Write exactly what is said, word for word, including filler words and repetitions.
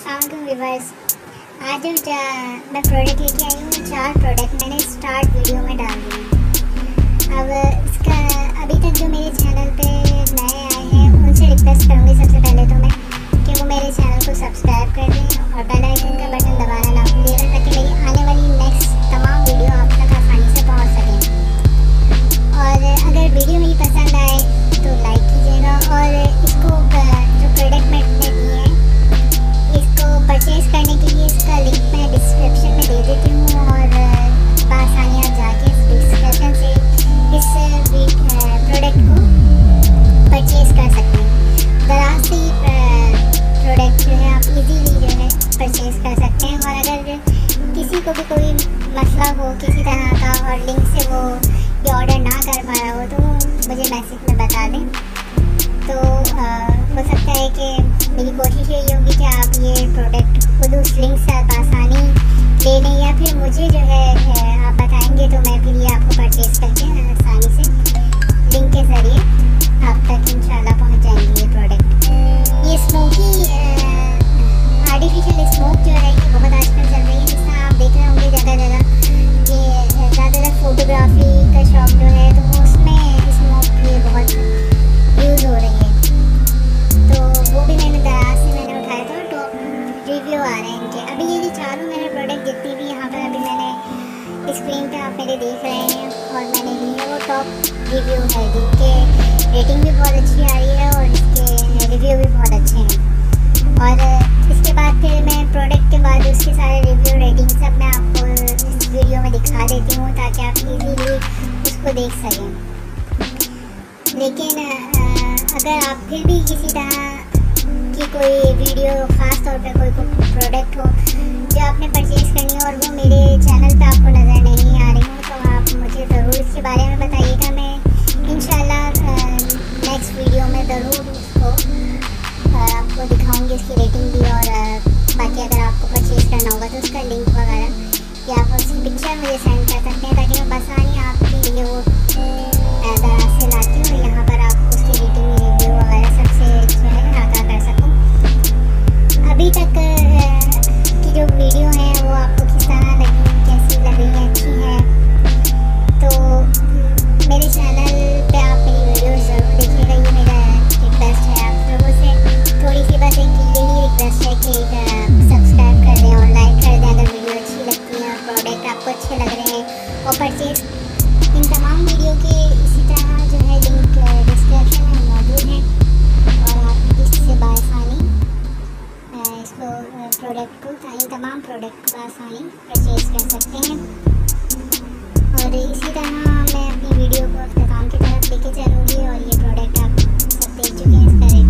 अस्सलाम व्यूअर्स। आज जो मैं प्रोडक्ट लेके आई हूँ, चार प्रोडक्ट मैंने स्टार्ट वीडियो में डाल दिए। अब इसका अभी तक जो मेरे चैनल पे नए आए हैं उनसे रिक्वेस्ट करूँगी सबसे पहले तो मैं कि वो मेरे चैनल को सब्सक्राइब कर दें और बेल आइकन का बटन दबाना ना भूलिएगा ताकि मेरी आने वाली नेक्स्ट तमाम वीडियो आप तक आसानी से पहुँच सकें। और अगर वीडियो मेरी पसंद आए तो लाइक कीजिएगा और इसको जो प्रोडक्ट मैंने दिए हैं इसको परचेज़ करने के लिए इसका लिंक मैं डिस्क्रिप्शन में दे देती हूँ और बआसानी आप जाके इस डिस्क्रिप्शन से इस प्रोडक्ट को परचेज़ कर सकते हैं। दराज से प्रोडक्ट जो है आप इजीली जो है परचेज़ कर सकते हैं। और अगर किसी को भी कोई मसला हो किसी तरह का और लिंक से वो ये ऑर्डर ना कर पा रहा हो तो मुझे मैसेज में बता दें। तो आ, हो सकता है कि मेरी कोशिश यही होगी कि आप ये प्रोडक्ट खुद उस लिंक से आसानी ले लें या फिर मुझे जो है आप बताएंगे तो मैं फिर ये आपको परचेज़ करके आसानी से लिंक के ज़रिए आप तक इंशाल्लाह पहुंच जाएंगे ये प्रोडक्ट। ये स्मोकी आर्टिफिशियल स्मोक जो है ये बहुत आजकल चल रही है, जिससे आप देख रहे होंगे जगह जगह कि ज़्यादातर फोटोग्राफी का शौक जो है तो उसमें स्मोक ये बहुत यूज़ हो रही है। तो वो भी मैंने दराज से मैंने उठाया था तो रिव्यू आ रहे हैं इनके। अभी ये जो चारों मेरे प्रोडक्ट जितनी भी यहाँ पर अभी मैंने स्क्रीन पे आप मेरे देख रहे हैं और मैंने ली है वो टॉप रिव्यू है, जिनके रेटिंग भी बहुत अच्छी आ रही है और इसके रिव्यू भी बहुत अच्छे हैं। और इसके बाद फिर मैं प्रोडक्ट के बाद उसके सारे रिव्यू रेटिंग सब मैं आपको इस वीडियो में दिखा देती हूँ ताकि आप इजीली उसको देख सकें। लेकिन अगर आप फिर भी किसी तरह की कोई वीडियो ख़ास तौर पे कोई प्रोडक्ट हो जो आपने परचेज़ करनी हो और वो मेरे चैनल पे आपको नज़र नहीं आ रही हो तो आप मुझे ज़रूर इसके बारे में बताइएगा। मैं इंशाल्लाह नेक्स्ट वीडियो में ज़रूर उसको आपको दिखाऊंगी, इसकी रेटिंग भी। और बाकी अगर आपको परचेज़ करना होगा तो उसका लिंक वगैरह या आप उसकी पिक्चर मुझे सेंड कर सकते हैं ताकि मैं बसानी आपके लिए वो दराज से लाती हूँ और यहाँ पर आप उसकी रेटिंग रिव्यू वगैरह सबसे जो है आगाह कर सकूँ। अभी तक की जो वीडियो है वो आपको किस तरह लगी, कैसी लग रही है, अच्छी है तो मेरे चैनल पे आप मेरी वीडियो ज़रूर देखिएगा। ये मेरा रिक्वेस्ट है आप लोगों से, थोड़ी सी बस एक यही रिक्वेस्ट है कि सब्सक्राइब कर दें और लाइक कर दें अगर वीडियो अच्छी लगती है और प्रोडक्ट आपको अच्छे लग रहे हैं। और परचेज़ इन तमाम वीडियो के इसी तरह जो है लिंक डिस्क्रिप्शन में मौजूद है और आप इससे बआसानी इसको प्रोडक्ट को इन तमाम प्रोडक्ट को आसानी परचेज़ कर सकते हैं। और इसी तरह मैं अपनी वीडियो को अख्ताम की तरफ लेके चलूँगी और ये प्रोडक्ट आप सब देख चुके हैं इसका